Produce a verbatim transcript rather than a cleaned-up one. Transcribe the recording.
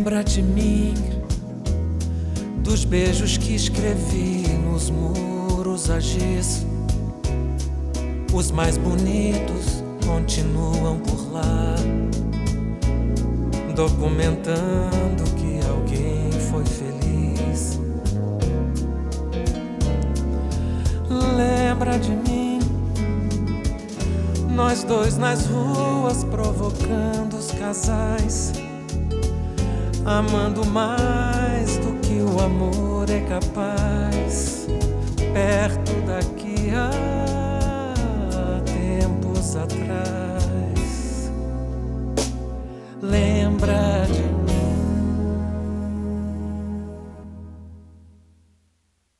Lembra de mim, dos beijos que escrevi nos muros a giz. Os mais bonitos continuam por lá, documentando que alguém foi feliz. Lembra de mim, nós dois nas ruas provocando os casais, amando mais do que o amor é capaz. Perto daqui há tempos atrás.